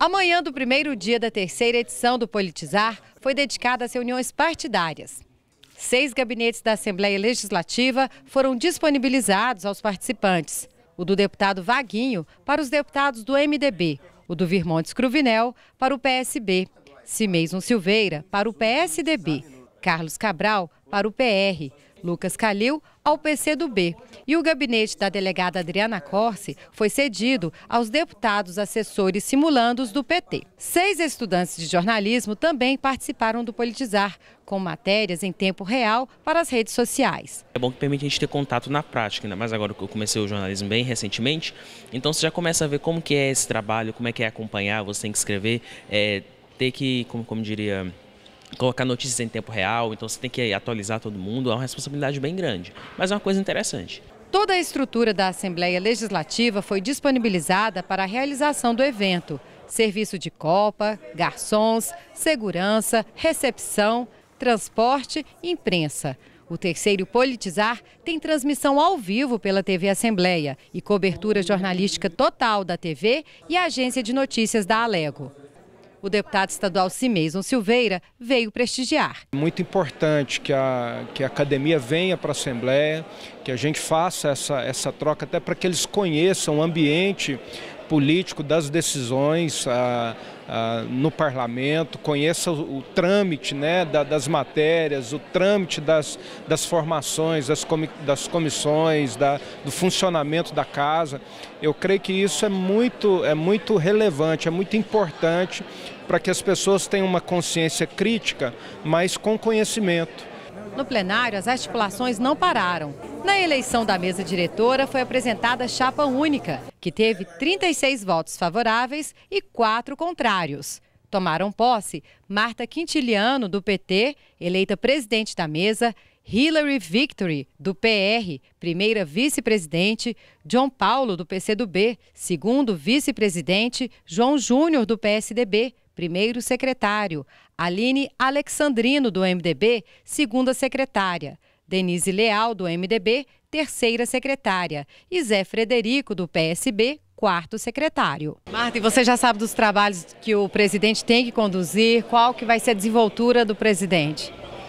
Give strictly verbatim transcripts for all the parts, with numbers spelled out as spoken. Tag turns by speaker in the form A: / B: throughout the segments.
A: A manhã do primeiro dia da terceira edição do Politizar foi dedicada às reuniões partidárias. Seis gabinetes da Assembleia Legislativa foram disponibilizados aos participantes. O do deputado Vaguinho para os deputados do M D B, o do Virmontes Cruvinel para o P S B, Cimeison Silveira para o P S D B, Carlos Cabral para o P R, Lucas Calil ao P C do B. E o gabinete da delegada Adriana Corsi foi cedido aos deputados assessores simulandos do P T. Seis estudantes de jornalismo também participaram do Politizar, com matérias em tempo real para as redes sociais.
B: É bom que permite a gente ter contato na prática, ainda mais agora que eu comecei o jornalismo bem recentemente. Então você já começa a ver como que é esse trabalho, como é que é acompanhar, você tem que escrever, é, ter que, como, como diria... colocar notícias em tempo real, então você tem que atualizar todo mundo, é uma responsabilidade bem grande, mas é uma coisa interessante.
A: Toda a estrutura da Assembleia Legislativa foi disponibilizada para a realização do evento. Serviço de copa, garçons, segurança, recepção, transporte e imprensa. O terceiro Politizar tem transmissão ao vivo pela T V Assembleia e cobertura jornalística total da T V e a agência de notícias da Alego. O deputado estadual Cimeison Silveira veio prestigiar.
C: É muito importante que a, que a academia venha para a Assembleia, que a gente faça essa, essa troca, até para que eles conheçam o ambiente político das decisões a, a, no parlamento, conheça o, o trâmite, né, da, das matérias, o trâmite das, das formações, das, comi, das comissões, da, do funcionamento da casa. Eu creio que isso é muito, é muito relevante, é muito importante para que as pessoas tenham uma consciência crítica, mas com conhecimento.
A: No plenário, as articulações não pararam. Na eleição da mesa diretora foi apresentada a chapa única, que teve trinta e seis votos favoráveis e quatro contrários. Tomaram posse Marta Quintiliano, do P T, eleita presidente da mesa, Hillary Victory, do P R, primeira vice-presidente, João Paulo, do P C do B, segundo vice-presidente, João Júnior, do P S D B, primeiro secretário, Aline Alexandrino, do M D B, segunda secretária, Denise Leal, do M D B, terceira secretária, e Zé Frederico, do P S B, quarto secretário. Marta, e você já sabe dos trabalhos que o presidente tem que conduzir? Qual que vai ser a desenvoltura do presidente?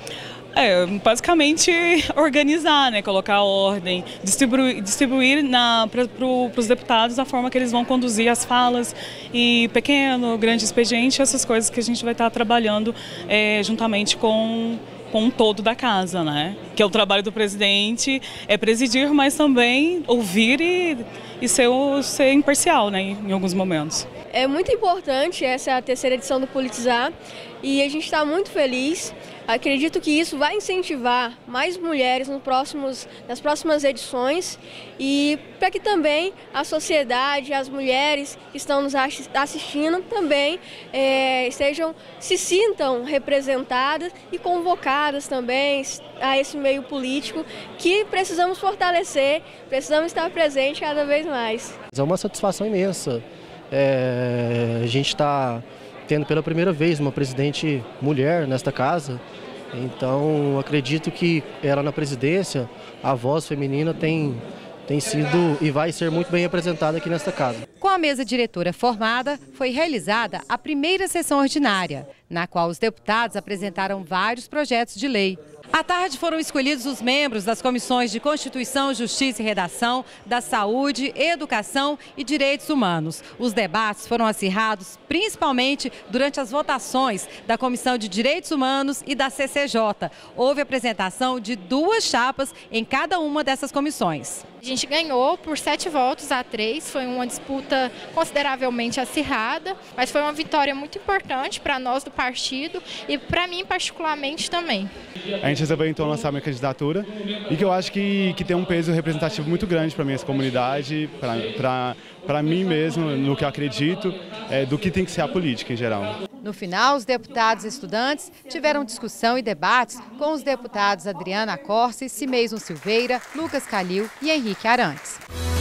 D: É, basicamente organizar, né, colocar ordem, distribuir, distribuir para pro, os deputados a forma que eles vão conduzir as falas e pequeno, grande expediente, essas coisas que a gente vai estar trabalhando é, juntamente com, com o todo da casa, né? Que é o trabalho do presidente, é presidir, mas também ouvir e, e ser, ser imparcial, né, em, em alguns momentos.
E: É muito importante, essa é a terceira edição do Politizar e a gente está muito feliz. Acredito que isso vai incentivar mais mulheres nos próximos, nas próximas edições e para que também a sociedade, as mulheres que estão nos assistindo também é, estejam, se sintam representadas e convocadas também a esse meio político que precisamos fortalecer, precisamos estar presente cada vez mais.
F: É uma satisfação imensa. É, a gente está tendo pela primeira vez uma presidente mulher nesta casa, então acredito que ela na presidência, a voz feminina tem, tem sido e vai ser muito bem representada aqui nesta casa.
A: Com a mesa diretora formada, foi realizada a primeira sessão ordinária, na qual os deputados apresentaram vários projetos de lei. À tarde foram escolhidos os membros das comissões de Constituição, Justiça e Redação, da Saúde, Educação e Direitos Humanos. Os debates foram acirrados principalmente durante as votações da Comissão de Direitos Humanos e da C C J. Houve apresentação de duas chapas em cada uma dessas comissões.
G: A gente ganhou por sete votos a três, foi uma disputa consideravelmente acirrada, mas foi uma vitória muito importante para nós do partido e para mim particularmente também.
H: A gente resolveu então lançar minha candidatura e que eu acho que, que tem um peso representativo muito grande para a minha comunidade, para mim mesmo, no que eu acredito, é, do que tem que ser a política em geral.
A: No final, os deputados e estudantes tiveram discussão e debates com os deputados Adriana Corsi, Cimeison Silveira, Lucas Calil e Henrique Arantes.